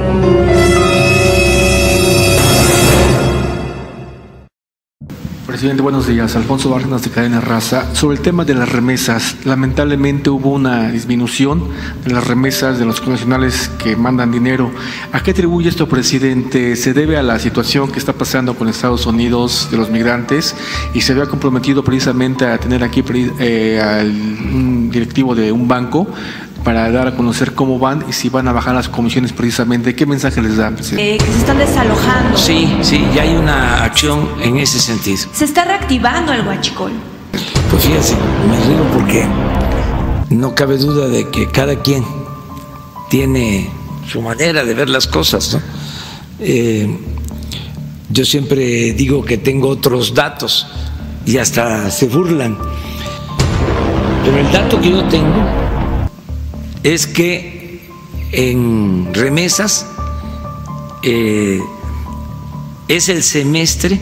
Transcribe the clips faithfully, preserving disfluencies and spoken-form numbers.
Presidente, buenos días. Alfonso Bárcenas de Cadena Raza. Sobre el tema de las remesas, lamentablemente hubo una disminución de las remesas de los connacionales que mandan dinero. ¿A qué atribuye esto, presidente? ¿Se debe a la situación que está pasando con Estados Unidos de los migrantes y se había comprometido precisamente a tener aquí eh, al un directivo de un banco para dar a conocer cómo van y si van a bajar las comisiones precisamente? ¿Qué mensaje les da, presidente? Eh, que se están desalojando. Sí, sí, ya hay una acción en ese sentido. Se está reactivando el huachicol. Pues fíjense, me río porque no cabe duda de que cada quien tiene su manera de ver las cosas, ¿no? Eh, yo siempre digo que tengo otros datos y hasta se burlan. Pero el dato que yo tengo es que en remesas eh, es el semestre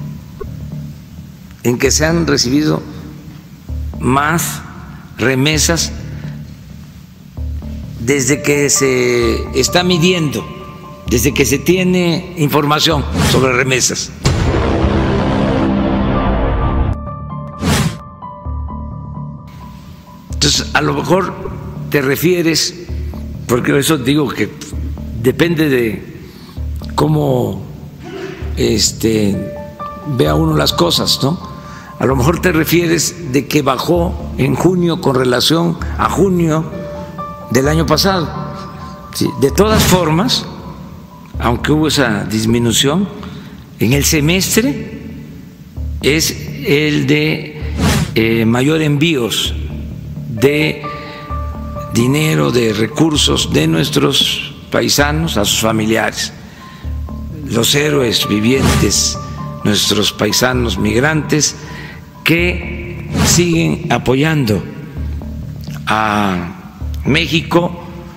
en que se han recibido más remesas desde que se está midiendo, desde que se tiene información sobre remesas. Entonces, a lo mejor te refieres, porque eso digo que depende de cómo este, vea uno las cosas, ¿no? A lo mejor te refieres de que bajó en junio con relación a junio del año pasado. Sí, de todas formas, aunque hubo esa disminución, en el semestre es el de eh, mayor envíos de dinero, de recursos de nuestros paisanos a sus familiares, los héroes vivientes, nuestros paisanos migrantes que siguen apoyando a México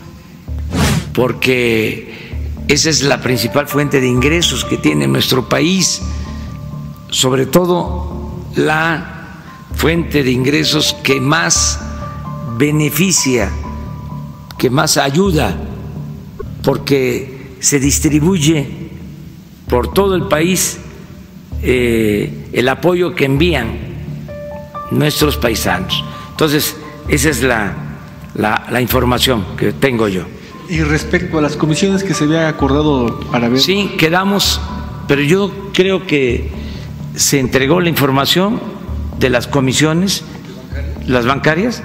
porque esa es la principal fuente de ingresos que tiene nuestro país, sobre todo la fuente de ingresos que más beneficia, que más ayuda, porque se distribuye por todo el país eh, el apoyo que envían nuestros paisanos. Entonces, esa es la, la, la información que tengo yo. Y respecto a las comisiones que se había acordado para ver... Sí, quedamos, pero yo creo que se entregó la información de las comisiones, las bancarias.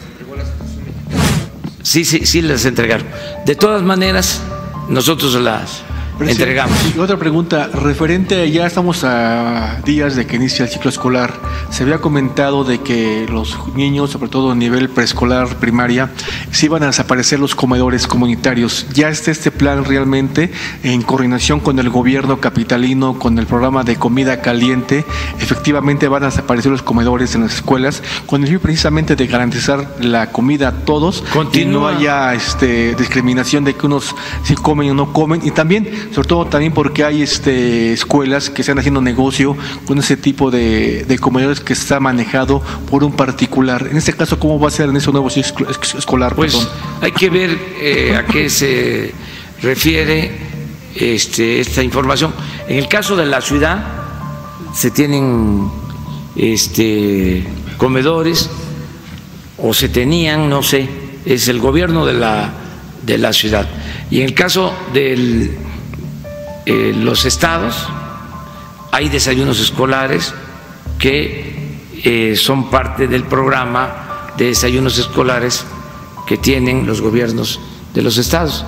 Sí, sí, sí las entregaron. De todas maneras, nosotros las entregamos. Y otra pregunta, referente, ya estamos a días de que inicia el ciclo escolar. Se había comentado de que los niños, sobre todo a nivel preescolar, primaria, se iban a desaparecer los comedores comunitarios. ¿Ya está este plan realmente en coordinación con el gobierno capitalino, con el programa de comida caliente? Efectivamente van a desaparecer los comedores en las escuelas, con el fin precisamente de garantizar la comida a todos. Continúa. Y no haya este, discriminación de que unos sí comen o no comen. Y también, sobre todo también porque hay este, escuelas que están haciendo negocio con ese tipo de, de comedores que está manejado por un particular. En este caso, ¿cómo va a ser en ese nuevo ciclo escolar? Pues perdón? Hay que ver eh, a qué se refiere este, esta información. En el caso de la ciudad se tienen este, comedores o se tenían, no sé, es el gobierno de la, de la ciudad. Y en el caso de eh, los estados hay desayunos escolares que eh, son parte del programa de desayunos escolares que tienen los gobiernos de los estados.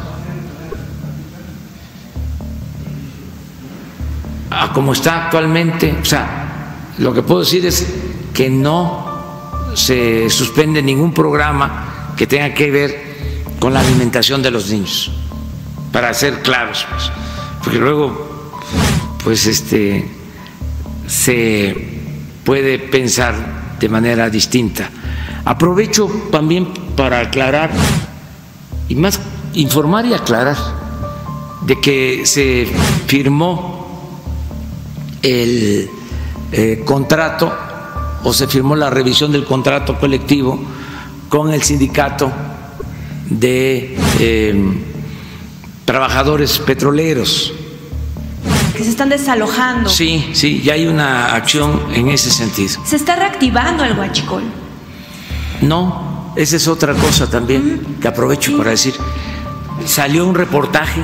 A como está actualmente, o sea, lo que puedo decir es que no se suspende ningún programa que tenga que ver con la alimentación de los niños, para ser claros, pues, porque luego, pues, este, se puede pensar de manera distinta. Aprovecho también para aclarar, y más informar y aclarar, de que se firmó el eh, contrato o se firmó la revisión del contrato colectivo con el sindicato de eh, trabajadores petroleros. Que se están desalojando. Sí, sí, ya hay una acción en ese sentido. Se está reactivando el huachicol. No, esa es otra cosa también mm. que aprovecho sí. para decir. Salió un reportaje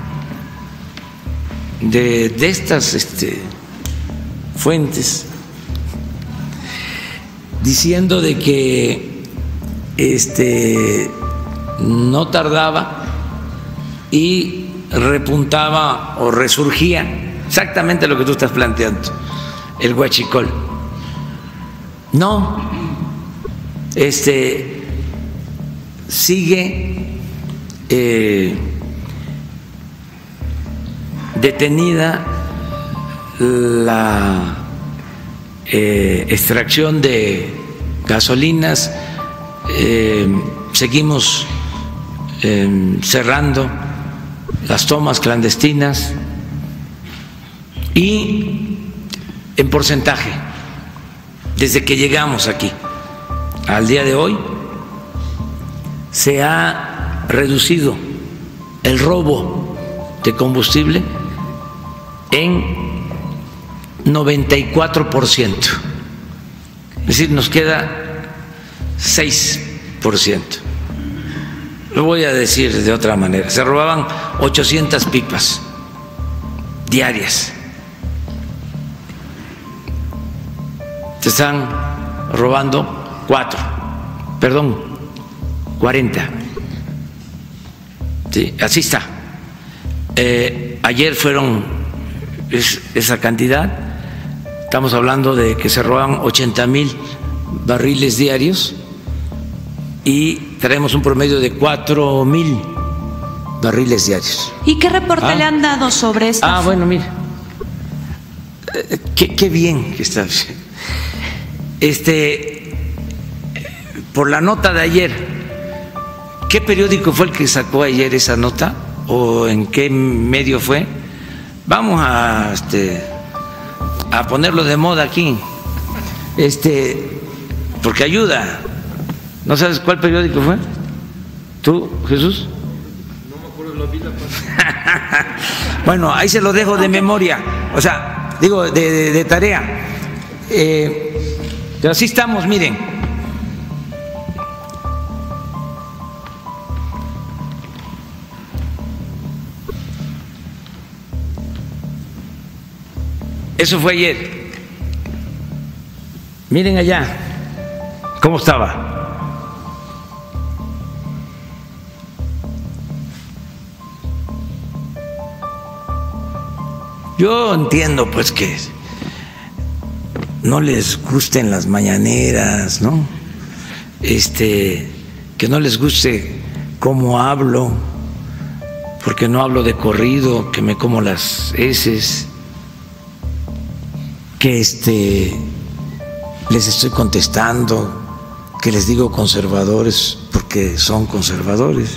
de, de estas este, fuentes diciendo de que este, no tardaba y repuntaba o resurgía exactamente lo que tú estás planteando, el huachicol. No, este sigue eh, detenida la eh, extracción de gasolinas, eh, seguimos eh, cerrando las tomas clandestinas y en porcentaje, desde que llegamos aquí al día de hoy, se ha reducido el robo de combustible en noventa y cuatro por ciento. Es decir, nos queda seis por ciento. Lo voy a decir de otra manera. Se robaban ochocientas pipas diarias. Se están robando cuatro, perdón, cuarenta. Sí, así está. Eh, ayer fueron es, esa cantidad. Estamos hablando de que se roban ochenta mil barriles diarios y traemos un promedio de cuatro mil barriles diarios. ¿Y qué reporte ah. le han dado sobre esto? Ah, bueno, mira, eh, qué, qué bien que está. Este, por la nota de ayer, ¿qué periódico fue el que sacó ayer esa nota? ¿O en qué medio fue? Vamos a, este, a ponerlo de moda aquí, este, porque ayuda. ¿No sabes cuál periódico fue? ¿Tú, Jesús? No me acuerdo, lo vi la pasada. Bueno, ahí se lo dejo de memoria, o sea, digo, de, de, de tarea. Eh, pero así estamos, miren. Eso fue ayer. Miren allá cómo estaba. Yo entiendo pues que no les gusten las mañaneras, ¿no? Este, que no les guste cómo hablo, porque no hablo de corrido, que me como las heces, que este les estoy contestando, que les digo conservadores porque son conservadores,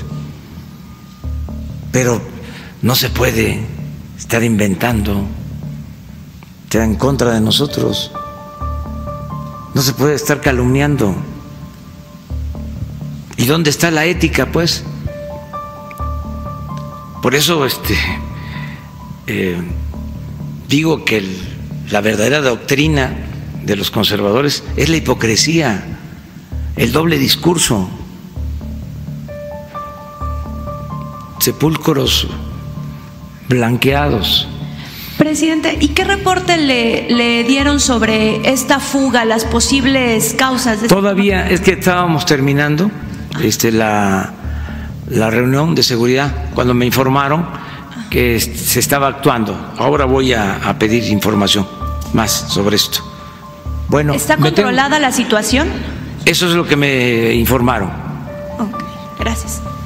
pero no se puede estar inventando, estar en contra de nosotros, no se puede estar calumniando. ¿Y dónde está la ética, pues? Por eso este eh, digo que el, la verdadera doctrina de los conservadores es la hipocresía, el doble discurso, sepulcros blanqueados. Presidente, ¿y qué reporte le, le dieron sobre esta fuga, las posibles causas? De Todavía es que estábamos terminando este, la, la reunión de seguridad cuando me informaron que se estaba actuando. Ahora voy a, a pedir información más sobre esto. Bueno, ¿está controlada tengo, la situación? Eso es lo que me informaron. Ok, gracias.